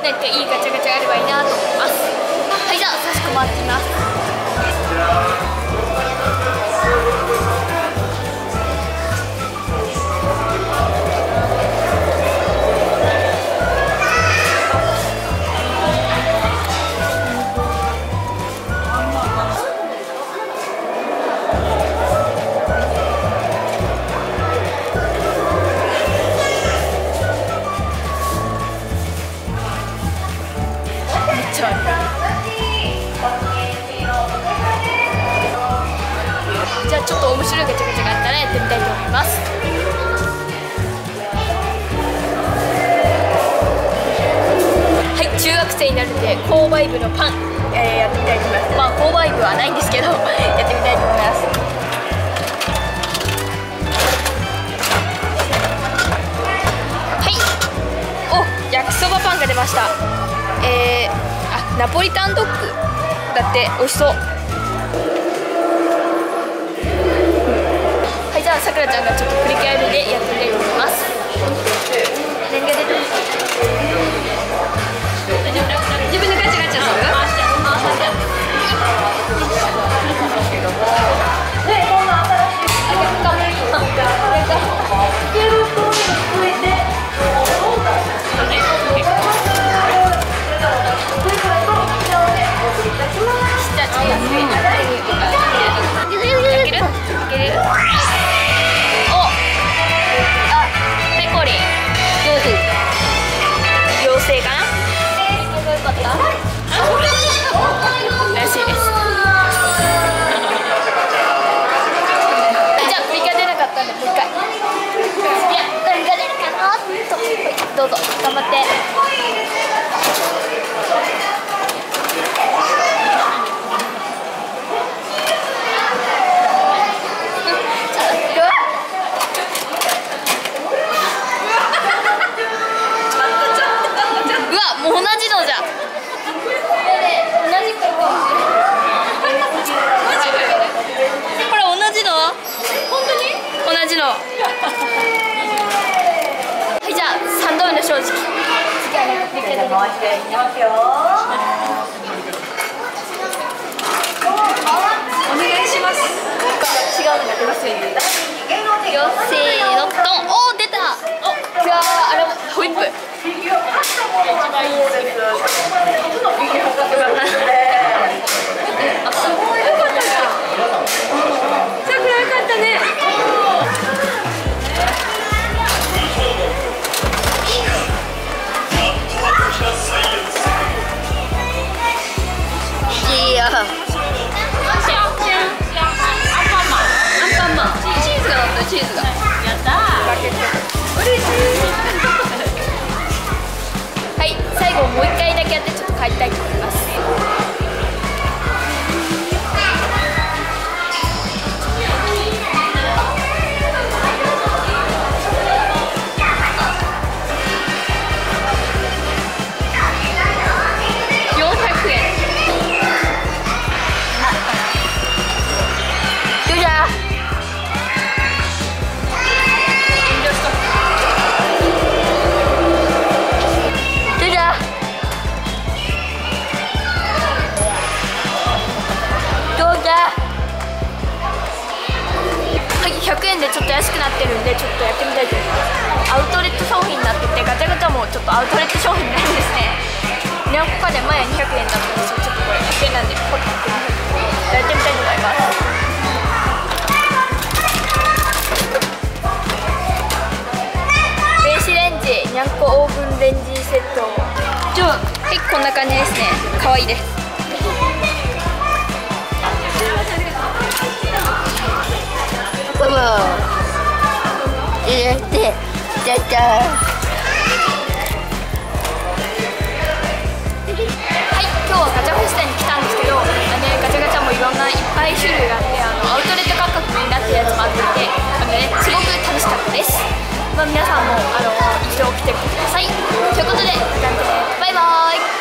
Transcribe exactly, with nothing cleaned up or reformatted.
何かいいガチャガチャがあればいいなと思います。はい、じゃあ早速回ってみます。じゃあちょっと面白いガチャガチャがあったらやってみたいと思います。はい、中学生になるんで購買部のパン、えー、やってみたいと思います。まあ購買部はないんですけどやってみたいと思います。はい、お、焼きそばパンが出ました。えー、あ、ナポリタンドッグだって、美味しそう。はい、じゃあさくらちゃんがちょっと振り返りでやってみたいと思います。何が出てます？自分でガチャガチャする？どうぞ頑張って。うわ、もう同じのじゃ。これ同じの？本当に？同じの。さんどうめの正直。次はね、回していきますよ。お願いします。違うのが出ますよ。よせーの、ドン。おー、出た。お、じゃあ、あれ、ホイップ。一番いいです。さくらよかったね。チーズがやったー。嬉しい。はい、最後もう一回だけやってちょっと帰りたいと思います。よんひゃくえん。どうじゃ。ひゃくえんでちょっと安くなってるんでちょっとやってみたいと思います。アウトレット商品になっててガチャガチャもちょっとアウトレット商品になるんですね。にひゃくかで前はにひゃくえんだったんですよ。ちょっとこれひゃくえんなんでポッとやってみたいと思います。電子レンジにゃんこオーブンレンジセット。じゃあはいこんな感じですね。可愛いです。入れてじゃじゃー。はい、今日はガチャフェスタに来たんですけど、ね、ガチャガチャもいろんないっぱい種類があって、あのアウトレット価格になってるやつもあってて、あの、ね、すごく楽しかったです。まあ、皆さんもあの一度来てください。ということで、バイバーイ。